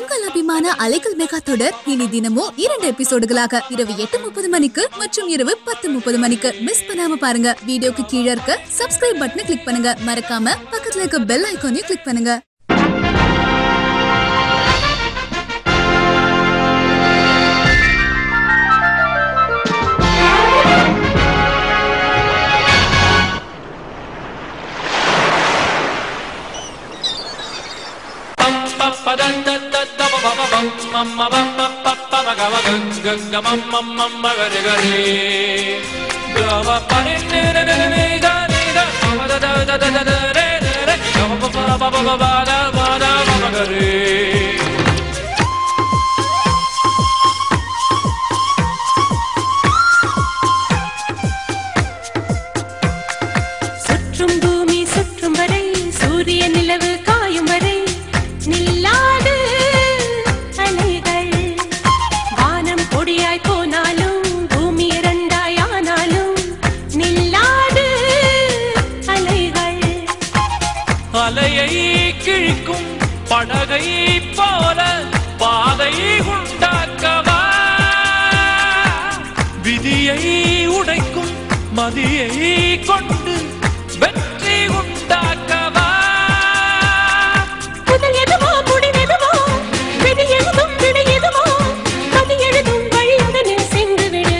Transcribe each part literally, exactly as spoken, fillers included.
உங்கள் அபிமான அலைகள் மெகா தொடர் இனி தினமும் இரண்டு எபிசோடுகளாக இரவு எட்டு முப்பது மணிக்கு மற்றும் இரவு பத்து முப்பது மணிக்கு மிஸ் பண்ணாம பாருங்க. வீடியோக்கு கீழே இருக்க சப்ஸ்கிரைப் பட்டனை கிளிக் பண்ணுங்க. மறக்காம பக்கத்துல இருக்க பெல் ஐகானையும் கிளிக் பண்ணுங்க. சுற்றும் பூமி சுற்றும் வரை சூரிய நிலவு காயும் வரை நில்லாது அலைகள். வானம் பொடியாய் போனாலும் பூமி இரண்டாய் ஆனாலும் நில்லாது அலைகள். அலையை கிழிக்கும் படகை போல பாதை உண்டாக்கவா, விதியை உடைக்கும் மதியை கொண்டு வெற்றி உண்டாக்கவா. முதல் எதுவோ முடிவெதுவோ விதி எழுதும் விடை எதுவோ மதி எழுதும் வழி அதனில் சென்று விடு.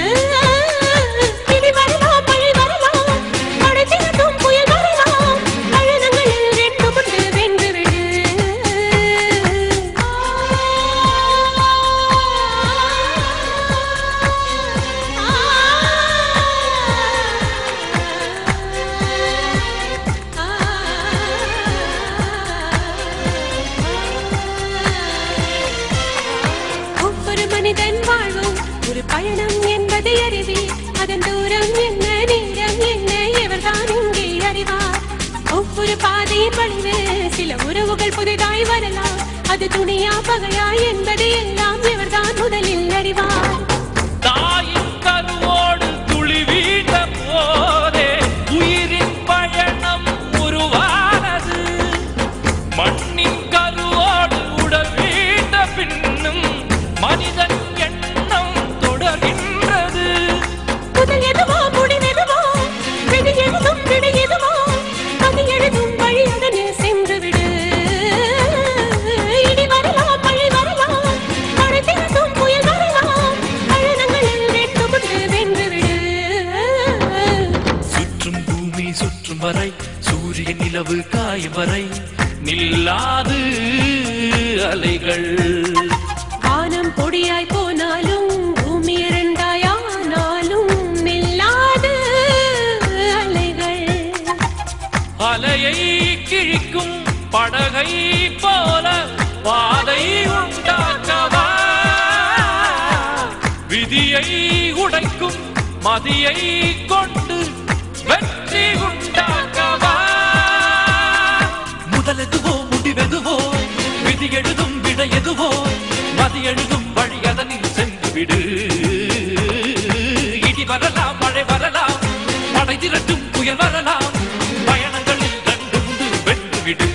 இடி வரலாம் மழை வரலாம் மழை திரட்டும் புயல் வரலாம் அழகங்களில் ரெண்டு முட்டு வென்று விடு. ஒவ்வொரு மனிதன் வாழ்வும் ஒரு பயணம் என்பதை அறிவே. அதன் தூரம் என்ன நேரம் என்ன எவர்தான் இங்கே அறிவார். ஒவ்வொரு பாதையின் வழிவு சில உறவுகள் புதிதாய் வரலாம். அது துணியா பகையா என்பதை எல்லாம் எவர்தான் முதலில் அறிவார். தாயின் கருவோடு துளி வீழ்ந்த போதே உயிரின் பயணம் உருவானது. மண்ணின் கருவோடு உடல் வீழ்ந்த பின்னும் மனிதன் எண்ணம் தொடர்கின்றது. முதல் எதுவோ முடிவெதுவோ விதி எழுதும் விடை எதுவோ மதி எழுதும் வழி அதனில் சென்று விடு. இடி வரலாம் மழை வரலாம் மழை திரட்டும் புயல் வரலாம் அழகங்களில் ரெண்டு முட்டு வென்று விடு. சுற்றும் பூமி சுற்றும் வரை சூரிய நிலவு காயும் வரை நில்லாது அலைகள். வானம் பொடியாய் போனாலும் பூமி இரண்டாய் ஆனாலும் நில்லாது அலைகள். அலையை கிழிக்கும் படகை போல பாதை உண்டாக்கவா, விதியை உடைக்கும் மதியை கொண்டு வெற்றி உண்டாக்கவா. முதலெதுவோ முடிவெதுவோ விதி எழுதும் விடை எதுவோ மதி எழுதும் வழி அதனில் சென்று விடு. இடி வரலாம் மழை வரலாம் படை திரட்டும் புயல் வரலாம் பயணங்களில் கண்டு உண்டு வென்று விடு.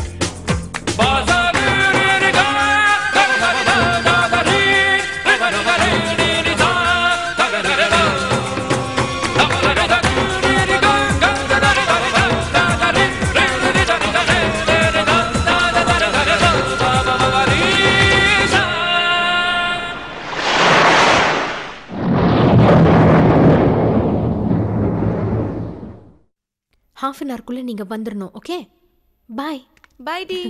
ஹாஃப் அன் ஹவர்க்குள்ளே நீங்கள் வந்துடணும். Okay, bye. பாய் டி.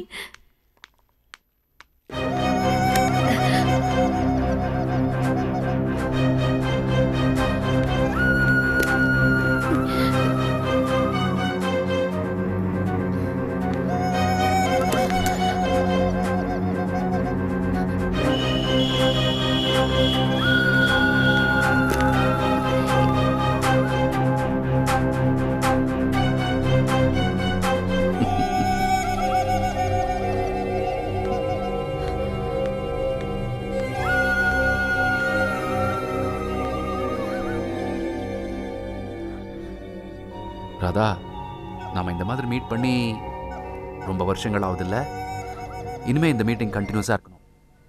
ராதா, நாம் இந்த மாதிரி மீட் பண்ணி ரொம்ப வருஷங்கள் ஆகுதில்ல? இனிமே இந்த மீட்டிங் கண்டினியூஸாக இருக்கணும்.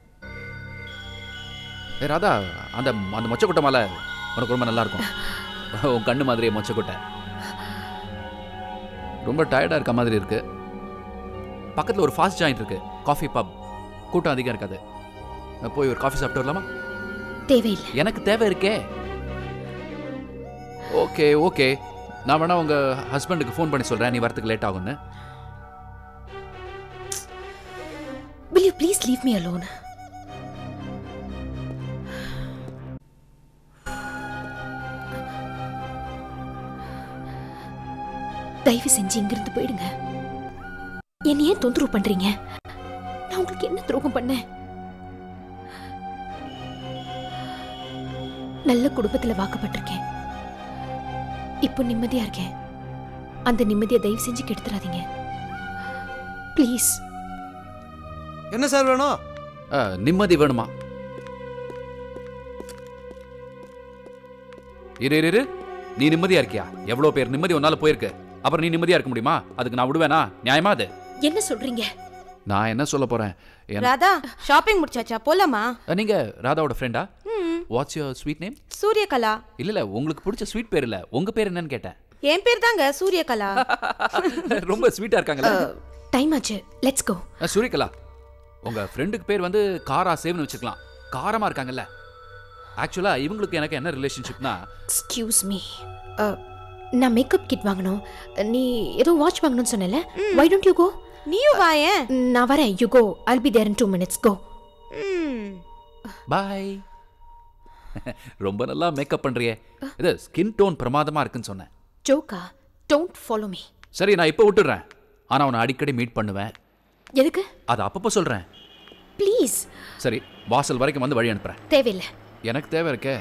ஏ ராதா, அந்த அந்த மொச்சக்கொட்டை மாலை உனக்கு ரொம்ப நல்லா இருக்கும். உன் கண்ணு மாதிரியே மொச்சக்கொட்டை. ரொம்ப டயர்டாக இருக்க மாதிரி இருக்கு. பக்கத்தில் ஒரு ஃபாஸ்ட் ஜாயிண்ட் இருக்கு, காஃபி பப். கூட்டம் அதிகம் இருக்காது. போய் ஒரு காஃபி சாப்பிட்டு வரலாமா? தேவையில்லை. எனக்கு தேவை இருக்கே. ஓகே ஓகே, நான் வேணா உங்க ஹஸ்பண்டுக்கு ஃபோன் பண்ணி சொல்றேன், நீ வரதுக்கு லேட் ஆகும்னு. Will you please leave me alone? தயவு செஞ்சு இங்கிருந்து போயிடுங்க. என்ன ஏன் தொந்தரவு பண்றீங்க? நான் உங்களுக்கு என்ன துரோகம் பண்ணேன்? நல்ல குடும்பத்துல வாக்கப்பட்டிருக்கேன். இப்போ நிம்மதியா இருக்கேன். அந்த நிம்மதியை தயவு செஞ்சு கெடுத்துறாதீங்க ப்ளீஸ். என்ன சார் வேணும்? நிம்மதி வேணுமா? இரு இரு, நீ நிம்மதியா இருக்கியா? எவ்வளவு பேர் நிம்மதி ஒன்னால போயிருக்கு, அப்புறம் நீ நிம்மதியா இருக்க முடியுமா? அதுக்கு நான் விடுவேனா? நியாயமா அது? என்ன சொல்றீங்க? நான் என்ன சொல்ல போறேன்? ராதா, ஷாப்பிங் முடிச்சாச்சா? போலாமா? நீங்க ராதாவோட ஃப்ரெண்டா? What's your sweet name? Suryakala. இல்ல இல்ல, உங்களுக்கு பிடிச்ச ஸ்வீட் பேர் இல்ல, உங்க பேர் என்னன்னு கேட்டேன். என் பேர் தாங்க சூரியகலா. ரொம்ப ஸ்வீட்டா இருக்காங்களா? டைம் ஆச்சு, லெட்ஸ் கோ. சூரியகலா, உங்க ஃப்ரெண்டுக்கு பேர் வந்து காரா சேவ்னு வச்சுக்கலாம். காரமா இருக்காங்கல்ல. ஆக்சுவலா இவங்களுக்கு எனக்கு என்ன ரிலேஷன்ஷிப்னா, எக்ஸ்கியூஸ் மீ, நான் மேக்கப் கிட் வாங்கணும். நீ ஏதோ வாட்ச் வாங்கணும்னு சொன்னல. Why don't you go? நீயும் வாயே. நான் வரேன். You go. I'll be there in two minutes. Go. Bye. ரொம்ப நல்லா மேக்கப் பண்றியே. இது ஸ்கின் டோன் பிரமாதமா இருக்குன்னு சொன்னேன். ஜோக்கா? Don't follow me. சரி, நான் இப்போ விட்டுறேன். ஆனா உன்னை அடிக்கடி மீட் பண்ணுவேன். எதுக்கு? அது அப்பப்போ சொல்றேன். ப்ளீஸ். சரி, வாசல் வரைக்கும் வந்து வழி அனுப்புறேன். தேவையில்லை. எனக்கு தேவை இருக்கே.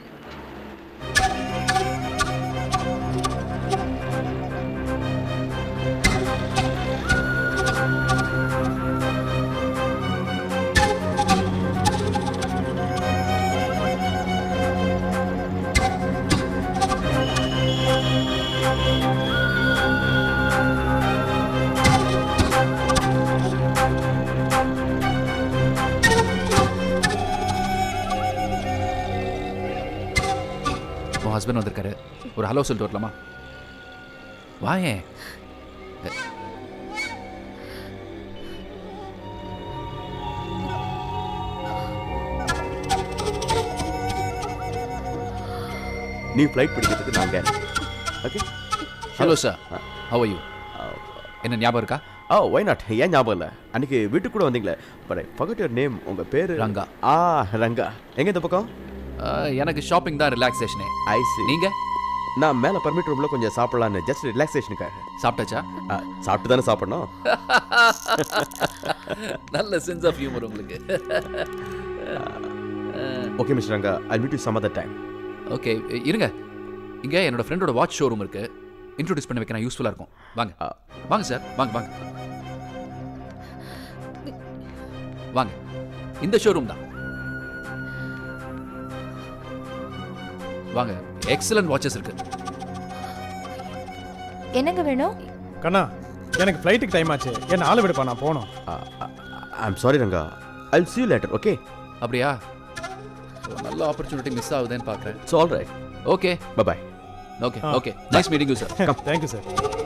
ஹஸ்பண்ட் வந்திருக்காரு, ஒரு ஹலோ சொல்லிட்டு வரலாமா? வாயே. நீ ஃப்ளைட் பிடிக்கிறதுக்கு நாங்க. Okay. Hello sir, how are you? என்ன ஞாபகம் இருக்கா? Oh, why not. ஏன் ஞாபகம் இல்லை? அன்னைக்கு வீட்டுக்கு கூட வந்தீங்களே. But I forgot your name. உங்க பேரு ரங்கா. ஆ, ரங்கா. எங்க இந்த பக்கம்? எனக்கு ஷாப்பிங் தான் ரிலாக்ஸேஷனே. ஐ சி. நீங்க? நான் மேல பர்மிட் ரூம்ல கொஞ்சம் சாப்பிடலான்னு, ஜஸ்ட் ரிலாக்ஸேஷனுக்காக. சாப்பிட்டாச்சா? சாப்பிட்டு தானே சாப்பிடணும். நல்ல சென்ஸ் ஆஃப் ஹியூமர் உங்களுக்கு. Okay mister Ranga, I meet you some other time. Okay, இருங்க. இங்க என்னோட ஃப்ரெண்டோட வாட்ச் ஷோரூம் இருக்கு. இன்ட்ரோடியூஸ் பண்ண வைக்க யூஸ்ஃபுல்லா இருக்கும். வாங்க வாங்க சார், வாங்க வாங்க வாங்க. இந்த ஷோரூம் தான். வாங்க, எக்ஸலன்ட் வாட்சஸ் இருக்கு. என்னங்க வேணும்? கண்ணா, எனக்கு ஃப்ளைட்டுக்கு டைம் ஆச்சு. என்ன ஆளு விடுப்பா, நான் போகணும். I am sorry Ranga, I will see you later. Okay. அப்படியா? நல்ல ஆப்பர்ச்சுனிட்டி மிஸ் ஆகுதுன்னு பார்க்குறேன். It's all right. Okay, bye bye. Okay okay, nice meeting you sir. Come. Thank you sir.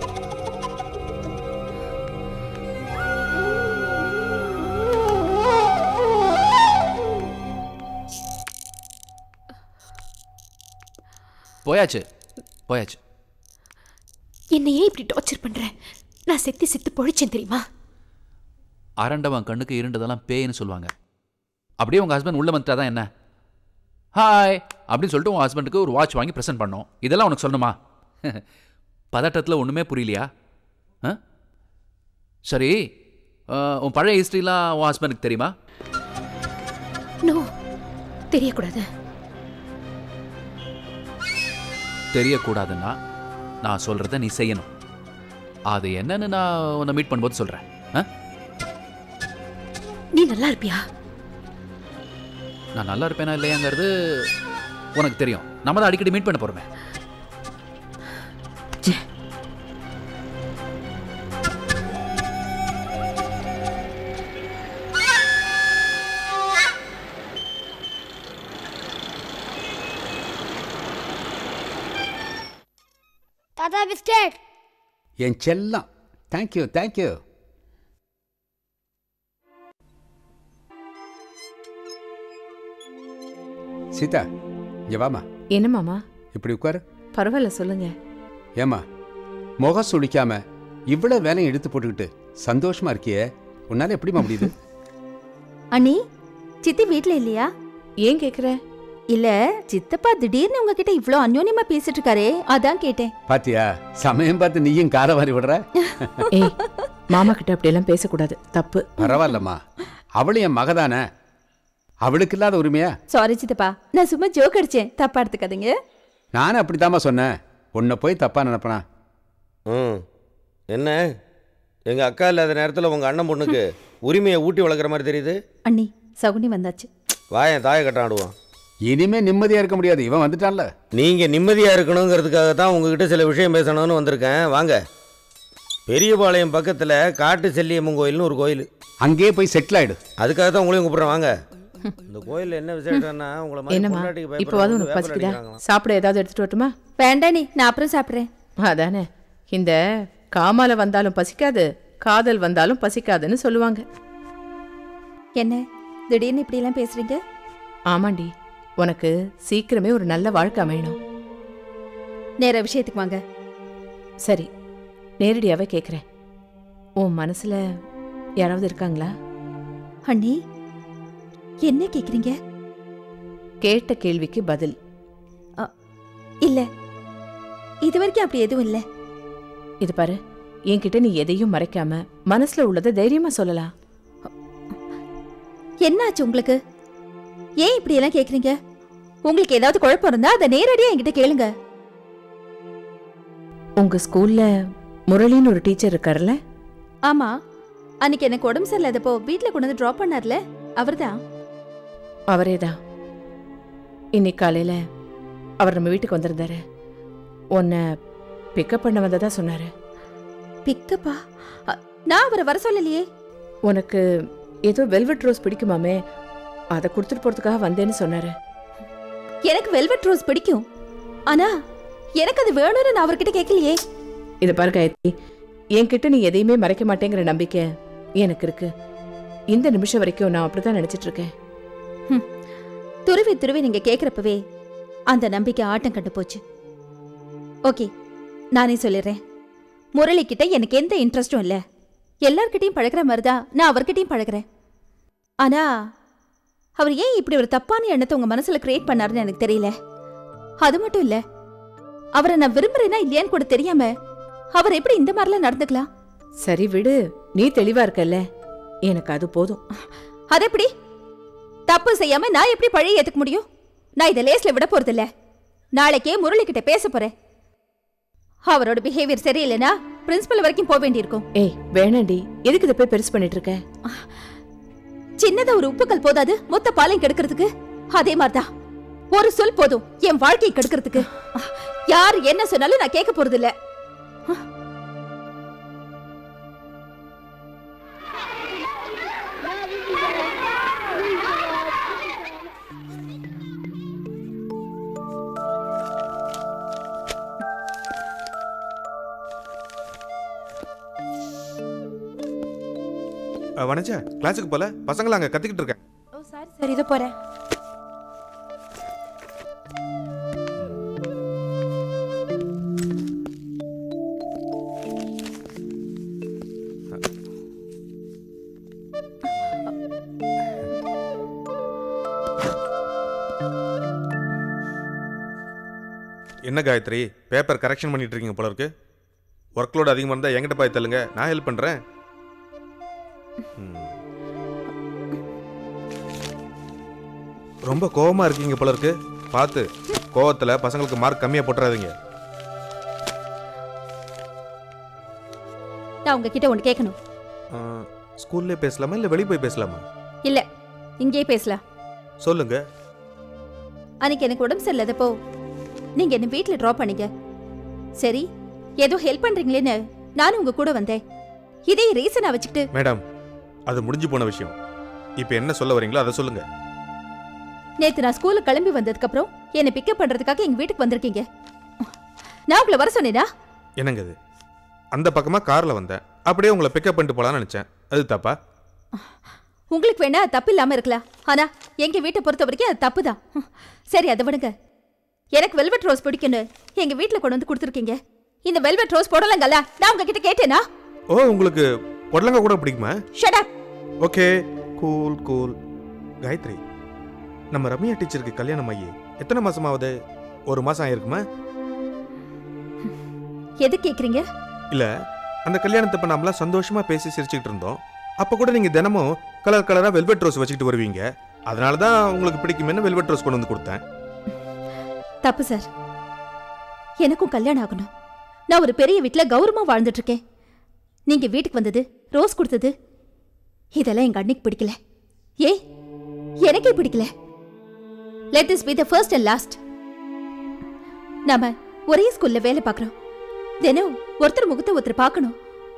போயாச்சு போயாச்சு. என்னை ஏன் இப்படி டார்ச்சர் பண்ற? நான் செத்து செத்து பொழிச்சேன் தெரியுமா? அரண்டவன் கண்ணுக்கு இருண்டதெல்லாம் பேய்னு சொல்லுவாங்க. அப்படியே உங்க ஹஸ்பண்ட் உள்ள வந்துட்டா தான் என்ன? ஹாய் அப்படின்னு சொல்லிட்டு உன் ஹஸ்பண்டுக்கு ஒரு வாட்ச் வாங்கி ப்ரெசென்ட் பண்ணோம். இதெல்லாம் உனக்கு சொல்லணுமா? பதட்டத்தில் ஒன்றுமே புரியலையா? சரி, உன் பழைய ஹிஸ்ட்ரிலாம் உன் ஹஸ்பண்டுக்கு தெரியுமா? நோ, தெரியக்கூடாது. தெரியக்கூடாதுன்னா நான் சொல்றத நீ செய்யணும். அது என்னன்னு நான் உன்னை மீட் பண்ணும்போது சொல்றேன். நீ நல்லா இருப்பியா? நான் நல்லா இருப்பேனா இல்லையாங்கிறது உனக்கு தெரியும். நம்ம தான் அடிக்கடி மீட் பண்ண போறோமே. பாய் பிஸ்கட். என் செல்லம். Thank you thank you. சீதா இங்க வாமா. என்ன மாமா? இப்படி உட்காரு. பரவாயில்ல சொல்லுங்க. ஏமா முகம் சுளிக்காம இவ்வளவு வேலையும் எடுத்து போட்டுக்கிட்டு சந்தோஷமா இருக்கியே, உன்னால எப்படிமா முடியுது? அண்ணி சித்தி வீட்ல இல்லையா? ஏன் கேக்குற? இல்ல சித்தப்பா திடீர்னு உங்ககிட்ட இவ்ளோ அந்யோன்யமா பேசிட்டு இருக்காரே, அதான் கேட்டேன். பாத்தியா, சமயம் பார்த்து நீயும் காரவாரி விடுற. ஏய் மாமா கிட்ட அப்படி எல்லாம் பேசக்கூடாது, தப்பு. பரவாயில்லம்மா, அவளும் என் மகதானே, அவளுக்கு இல்லாத உரிமையா? சாரி சித்தப்பா, நான் சும்மா ஜோக் அடிச்சேன், தப்பா எடுத்துக்காதீங்க. நானும் அப்படித்தாம்மா சொன்னேன், உன்னை போய் தப்பா நினைப்பனா? ம் என்ன எங்க அக்கா இல்லாத நேரத்தில் உங்க அண்ணன் பொண்ணுக்கு உரிமையை ஊட்டி வளர்க்குற மாதிரி தெரியுது. அண்ணி சகுனி வந்தாச்சு. வாயன் தாயை கட்டாடுவான். இனிமே நிம்மதியா இருக்க முடியாது, இவன் வந்துட்டான்ல. நீங்க நிம்மதியா இருக்கணுங்கிறதுக்காக தான் உங்ககிட்ட சில விஷயம் பேசணும்னு வந்திருக்கேன். வாங்க. பெரியபாளையம் பக்கத்துல காட்டு செல்லியம்மன் கோயில்னு ஒரு கோயில், அங்கேயே போய் செட்டில் ஆயிடு. அதுக்காக தான் உங்களையும் கூப்பிடுறேன். வாங்க. இந்த கோயில்ல என்ன விசேஷம்னா உங்களை மாதிரி என்னம்மா பொண்டாட்டிக்கு இப்போவாது உனக்கு பசிக்குதா? சாப்பிட ஏதாவது எடுத்துட்டு வரட்டுமா? வேண்டாம் நீ, நான் அப்புறம் சாப்பிட்றேன். அதானே, இந்த காமால வந்தாலும் பசிக்காது, காதல் வந்தாலும் பசிக்காதுன்னு சொல்லுவாங்க. என்ன திடீர்னு இப்படி எல்லாம் பேசுறீங்க? ஆமாண்டி, உனக்கு சீக்கிரமே ஒரு நல்ல வாழ்க்கை அமையணும். நேர விஷயத்துக்கு வாங்க. சரி, நேரடியாவே கேக்குறேன், உன் மனசுல யாராவது இருக்காங்களா? அண்ணி என்ன கேக்குறீங்க? கேட்ட கேள்விக்கு பதில். இல்ல, இது வரைக்கும் அப்படி எதுவும் இல்ல. இது பாரு, என்கிட்ட நீ எதையும் மறைக்காம மனசுல உள்ளதை தைரியமா சொல்லலாம். என்னாச்சு உங்களுக்கு? ஏன் இப்படி எல்லாம் கேக்குறீங்க? உங்களுக்கு ஏதாவது குழப்பம் இருந்தா அதை நேரடியா என்கிட்ட கேளுங்க. உங்க ஸ்கூல்ல முரளின்னு ஒரு டீச்சர் இருக்காருல்ல? ஆமா, அன்னைக்கு எனக்கு உடம்பு சரியில்லாதப்போ வீட்டுல கொண்டு வந்து டிராப் பண்ணார்ல, அவர்தான். அவரேதான். இன்னைக்கு காலையில அவர் நம்ம வீட்டுக்கு வந்திருந்தாரு. உன்னை பிக்கப் பண்ண வந்ததா சொன்னாரு. பிக்கப்பா? நான் அவரை வர சொல்லலையே. உனக்கு ஏதோ வெல்வெட் ரோஸ் பிடிக்குமாமே, அதை கொடுத்துட்டு போறதுக்காக வந்தேன்னு சொன்னாரு. எனக்கு வெல்வெட் ரோஸ் பிடிக்கும், ஆனா எனக்கு அது வேணும்னு நான் அவர்கிட்ட கேட்கலையே. இதை பாரு காயத்ரி, என்கிட்ட நீ எதையுமே மறைக்க மாட்டேங்கிற நம்பிக்கை எனக்கு இருக்கு. இந்த நிமிஷம் வரைக்கும் நான் அப்படித்தான் நினைச்சிட்டு இருக்கேன். துருவி துருவி நீங்க கேக்குறப்பவே அந்த நம்பிக்கை ஆட்டம் கண்டு போச்சு. ஓகே, நானே சொல்லிடுறேன். முரளி கிட்ட எனக்கு எந்த இன்ட்ரெஸ்டும் இல்ல. எல்லார்கிட்டையும் பழகிற மாதிரிதான் நான் அவர்கிட்டையும் பழகிறேன். ஆனா அவர் ஏன் இப்படி ஒரு தப்பான எண்ணத்தை உங்க மனசுல கிரியேட் பண்ணாருன்னு எனக்கு தெரியல. அது மட்டும் இல்ல, அவரை நான் விரும்புறேன்னா இல்லையான்னு கூட தெரியாம அவர் எப்படி இந்த மாதிரிலாம் நடந்துக்கலாம்? சரி விடு, நீ தெளிவா இருக்கல்ல, எனக்கு அது போதும். அது எப்படி? தப்பு செய்யாம நான் எப்படி பழைய ஏத்துக்க முடியும்? நான் இதை லேஸ்ல விட போறது இல்ல. நாளைக்கே முரளி கிட்ட பேச போறேன். அவரோட பிஹேவியர் சரியில்லைன்னா பிரின்சிபல் வரைக்கும் போக வேண்டியிருக்கும். ஏய் வேணாண்டி, எதுக்கு இதை போய் பெருசு பண்ணிட்டு இருக்க? சின்னதா ஒரு உப்புக்கல் போதாது மொத்த பாலையும் கெடுக்கிறதுக்கு? அதே மாதிரிதான் ஒரு சொல் போதும் என் வாழ்க்கையை கெடுக்கிறதுக்கு. யாரு என்ன சொன்னாலும் நான் கேட்க போறது இல்ல. வனஜா, கிளாஸுக்கு போல பசங்கள அங்க கத்திக்கிட்டு இருக்கேன். ஓ சாரி சார், இதோ போறேன். என்ன காயத்ரி, பேப்பர் கரெக்ஷன் பண்ணிட்டு இருக்கீங்க போல இருக்கு. ஒர்க் லோட் அதிகமாக இருந்தால் என்கிட்ட போய் தள்ளுங்க, நான் ஹெல்ப் பண்ணுறேன். ரொம்ப கோவமாக இருக்கீங்க போல இருக்கு. பார்த்து கோவத்தில் பசங்களுக்கு மார்க் கம்மியாக போட்டுறாதீங்க. நான் உங்ககிட்ட ஒன்று கேட்கணும். ஸ்கூல்லே பேசலாமா இல்லை வெளியே போய் பேசலாமா? இல்ல, இங்கேயே பேசலாம். சொல்லுங்க. அன்னைக்கு எனக்கு உடம்பு சரியில்லாதப்போ நீங்க என்ன வீட்டுல டிராப் பண்ணீங்க. சரி, ஏதோ ஹெல்ப் பண்றீங்களேன்னு நானும் உங்க கூட வந்தேன். இதே ரீசனா வச்சுக்கிட்டு. மேடம், அது முடிஞ்சு போன விஷயம். இப்போ என்ன சொல்ல வரீங்களோ அதை சொல்லுங்க. நேத்து நான் ஸ்கூலுக்கு கிளம்பி வந்ததுக்கு அப்புறம் என்னை பிக்கப் பண்றதுக்காக எங்க வீட்டுக்கு வந்திருக்கீங்க. நான் உங்களை வர சொன்னேனா? என்னங்க இது? அந்த பக்கமாக காரில் வந்தேன், அப்படியே உங்களை பிக்கப் பண்ணிட்டு போகலான்னு நினச்சேன். அது தப்பா? உங்களுக்கு வேணா அது தப்பு இல்லாம இருக்கலாம், ஆனா எங்க வீட்டை பொறுத்த வரைக்கும் அது தப்பு தான். சரி அதை விடுங்க. எனக்கு வெல்வெட் ரோஸ் பிடிக்குன்னு எங்க வீட்டுல கொண்டு வந்து கொடுத்துருக்கீங்க. இந்த வெல்வெட் ரோஸ் போடலங்கல்ல, நான் உங்ககிட்ட கேட்டேனா? ஓ, உங்களுக்கு பொடலங்க கூட பிடிக்குமா? Shut up. Okay, cool cool. Gayathri, நம்ம ரம்யா டீச்சருக்கு கல்யாணம் ஆகி எத்தனை மாசம் ஆகுது? ஒரு மாசம் ஆயிருக்குமா? எது கேக்குறீங்க? இல்ல, அந்த கல்யாணத்தப்ப நம்மளாம் சந்தோஷமா பேசி சிரிச்சுக்கிட்டு இருந்தோம். அப்ப கூட நீங்க தினமும் கலர் கலரா வெல்வெட் ரோஸ் வச்சுக்கிட்டு வருவீங்க. அதனால தான் உங்களுக்கு பிடிக்கும்னு வெல்வெட் ரோஸ் கொண்டு வந்து கொடுத்தேன். தப்பு சார். எனக்கும் கல்யாணம் ஆகணும். நான் ஒரு பெரிய வீட்டுல கௌரவமா வாழ்ந்துட்டு இருக்கேன். நீங்க வீட்டுக்கு வந்தது, ரோஸ் கொடுத்தது, இதெல்லாம் எங்க அன்னைக்கு பிடிக்கல. ஏ, எனக்கே பிடிக்கல. Let this be the first and last. நாம ஒரே ஸ்கூல்ல வேலை பார்க்கறோம். தினம் ஒருத்தர் முகத்தை ஒருத்தர் பார்க்கணும்.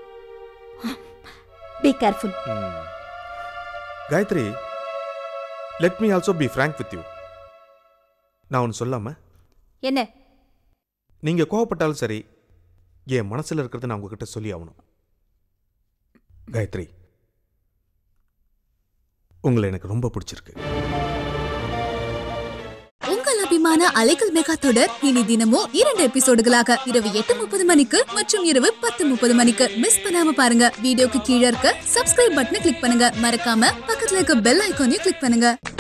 Be careful. Gayathri, let me also be frank with you. நான் ஒன்று சொல்லாம? என்ன? நீங்க கோவப்பட்டாலும் சரி, என் மனசுல இருக்கிறத நான் உங்ககிட்ட சொல்லி ஆகணும். காயத்ரி, உங்களை எனக்கு ரொம்ப பிடிச்சிருக்கு. உங்கள் அபிமான அலைகள் மெகா தொடர் இனி தினமும் இரண்டு எபிசோடுகளாக இரவு எட்டு முப்பது மணிக்கு மற்றும் இரவு பத்து முப்பது மணிக்கு மிஸ் பண்ணாம பாருங்க. வீடியோக்கு கீழே இருக்க சப்ஸ்கிரைப் பட்டனை கிளிக் பண்ணுங்க. மறக்காம பக்கத்துல இருக்க பெல் ஐகானையும் கிளிக் பண்ணுங்க.